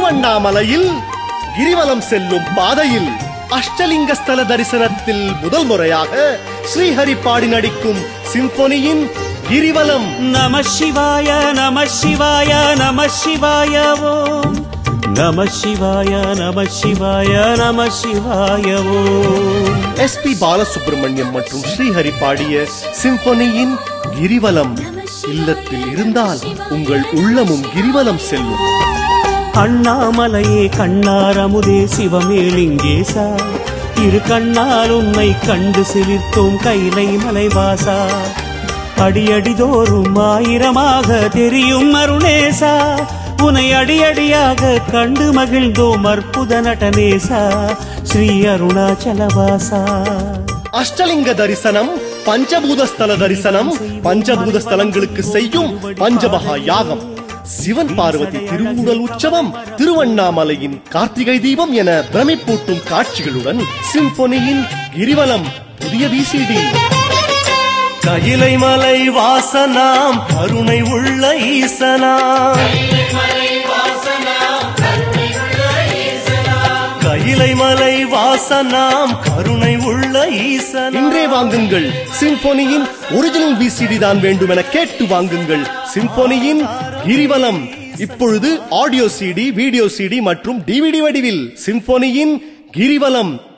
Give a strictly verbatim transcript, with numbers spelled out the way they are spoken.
திருவண்ணாமலையில் கிரிவலம் செல்லும் பாதையில் அஷ்டலிங்க ஸ்தல தரிசனத்தில் முதல் முறையாக ஸ்ரீஹரி பாடி நடிக்கும் சிம்பொனியின் கிரிவலம். நம சிவாய நம சிவாய நம சிவாய ஓம் நம சிவாய நம சிவாய நம சிவாய ஓம். எஸ் பி பாலசுப்ரமணியம் மற்றும் ஸ்ரீஹரி பாடிய சிம்பொனியின் கிரிவலம். இல்லத்தில் இருந்தால் உங்கள் உள்ளமும் கிரிவலம் செல்லும். அண்ணாமலையே கண்ணாரமுதே சிவமேலிங்கேசா, இரு கண்ணால் உன்னை கண்டு சிலிர்த்தோம் கைலை மலைவாசா. அடியடிதோறும் ஆயிரமாக தெரியும் அருணேசா, உனை அடியடியாக கண்டு மகிழ்ந்தோம் அற்புத நடனேசா ஸ்ரீ அருணாச்சலவாசா. அஷ்டலிங்க தரிசனம், பஞ்சபூத ஸ்தல தரிசனம், பஞ்சபூத ஸ்தலங்களுக்கு செய்யும் பஞ்சமகா யாகம், சிவன் பார்வதி திருவுடல் உற்சவம், திருவண்ணாமலையின் கார்த்திகை தீபம் என பிரமிப்பூட்டும் காட்சிகளுடன் சிம்பொனியின் கிரிவலம் புதிய விசிடி. கைலை மலை வாசனாம் கருணை உள்ள ஈசனாம், கைலை மலை வாசனாம் கருணை உள்ள ஈசன். இன்றே வாங்குங்கள். சிம்பொனியின் ஒரிஜினல் விசிடி தான் வேண்டும் என கேட்டு வாங்குங்கள். சிம்பொனியின் கிரிவலம் இப்பொழுது ஆடியோ சிடி, வீடியோ சிடி மற்றும் டிவிடி வடிவில். சிம்பொனியின் கிரிவலம்.